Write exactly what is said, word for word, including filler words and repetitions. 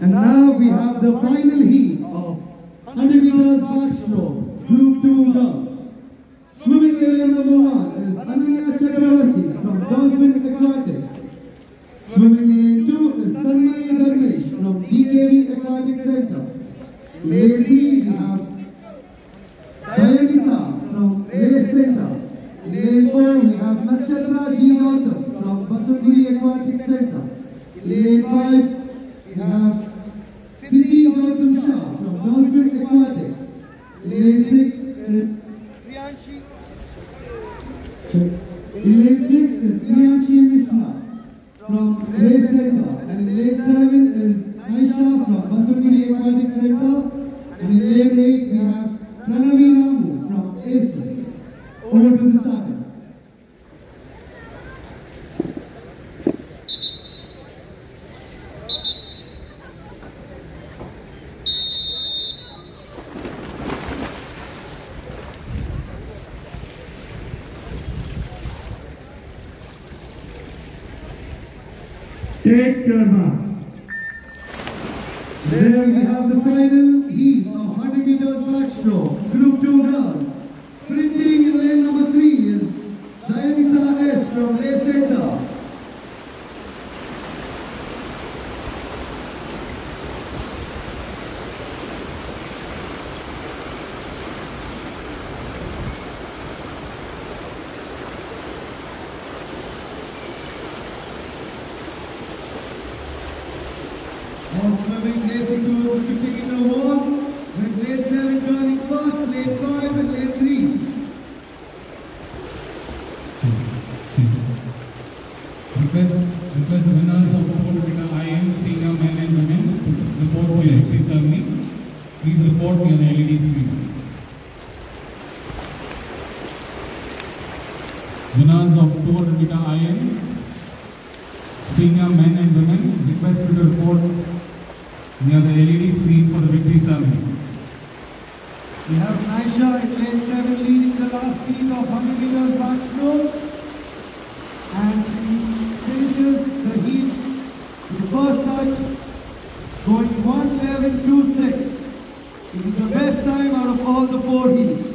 And now we have the final heat of one hundred meters backstroke, Group two girls. Swimming area number one is Ananya Chakravarti from Dolphin Aquatics. Swimming area two is Tanmay Dharmesh from D K V Aquatic Center. Lane three we have Dayanita from Race Center. Lane four we have Nakshatra G. Gautam from Basunguri Aquatic Center. Lane five we have Siddhi Gautam Shah from Dolphin Aquatics. Lane six is Priyanshi. Lane six is Priyanshi Mishra from Race Center. And in lane seven is Aisha from Basunguri Aquatic Center. And in lane eight we have Pranavi Ramu from ACES. Over to the starter. Take your mark. There we have the final heat of one hundred meters backstroke, Group two girls. Sprinting in lane number three is Dayanita S from Race Center. All swimming racing towards the fifty meter wall, with lane seven turning first, lane five and lane three. Request, request the winners of four hundred I M senior men and women to report for your victory ceremony. Please report via the L E D screen. Winners of two hundred meter I M senior men and women, request you to report near the L E D screen for the victory ceremony. We have Aisha in lane seven leading the last heat of one hundred meters backstroke, and she finishes the heat with the first touch going one eleven two six. It is the best time out of all the four heats.